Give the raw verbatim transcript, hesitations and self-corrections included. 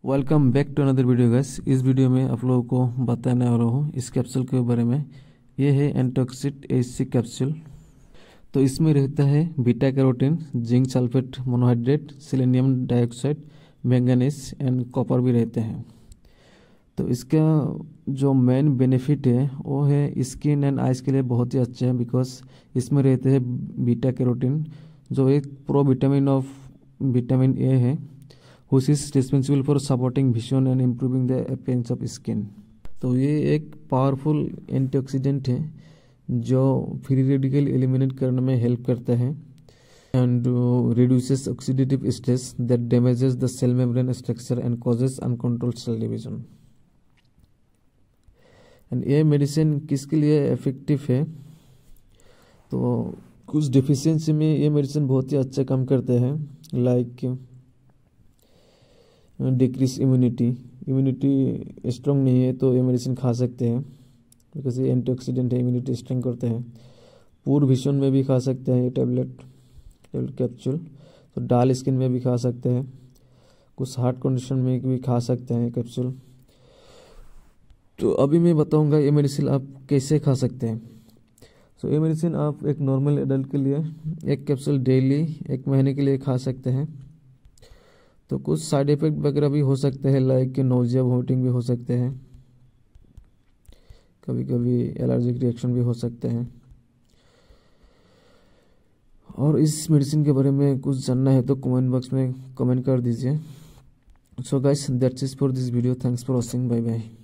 Welcome back to another video guys. इस video में आप लोगों को बताने वाला हूँ इस कैप्सूल के बारे में। ये है एंटोक्सिट एच सी कैप्सूल। तो इसमें रहता है beta carotene, zinc sulphate monohydrate, selenium dioxide, manganese and copper भी रहते हैं। तो इसका जो मेन बेनिफिट है वो है स्किन एंड आइज के लिए बहुत ही अच्छा है, बिकॉज इसमें रहते हैं बीटा कैरोटीन जो एक pro vitamin of vitamin A है, which is responsible for supporting vision and improving the appearance of skin। तो ये एक पावरफुल एंटीऑक्सीडेंट है जो फ्री रेडिकल एलिमिनेट करने में हेल्प करता है and reduces oxidative stress that damages the cell membrane structure and causes uncontrolled cell division. And ये मेडिसिन किसके लिए इफेक्टिव है? तो कुछ डिफिशियंसी में ये मेडिसिन बहुत ही अच्छा काम करते हैं, like decrease immunity. Immunity strong नहीं है तो ये मेडिसिन खा सकते हैं, बिकॉज ये एंटीऑक्सीडेंट है, इम्यूनिटी स्ट्रॉन्ग करते हैं। पूर विजन में भी खा सकते हैं ये टैबलेट टैबलेट कैप्सूल। तो डाल स्किन में भी खा सकते हैं, कुछ हार्ट कंडीशन में भी खा सकते हैं कैप्सूल। तो अभी मैं बताऊंगा ये मेडिसिन आप कैसे खा सकते हैं। सो ये मेडिसिन आप एक नॉर्मल एडल्ट के लिए एक कैप्सूल डेली एक महीने के लिए खा सकते हैं। तो कुछ साइड इफेक्ट वगैरह भी हो सकते हैं, लाइक नोजिया वोमिटिंग भी हो सकते हैं, कभी कभी एलर्जिक रिएक्शन भी हो सकते हैं। और इस मेडिसिन के बारे में कुछ जानना है तो कमेंट बॉक्स में कमेंट कर दीजिए। So guys, that's it for this video. Thanks for watching. Bye bye.